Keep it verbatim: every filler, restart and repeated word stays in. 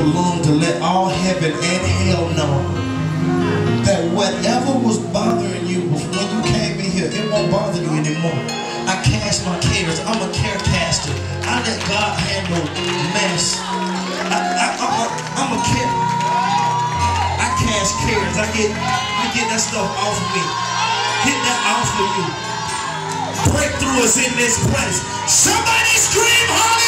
long to let all heaven and hell know that whatever was bothering you when you came in here, it won't bother you anymore. I cast my cares. I'm a carecaster. I let God handle mess. I, I, I'm, a, I'm a care. I cast cares. I get, I get that stuff off of me. Get that off of you. Breakthrough is in this place. Somebody scream hallelujah!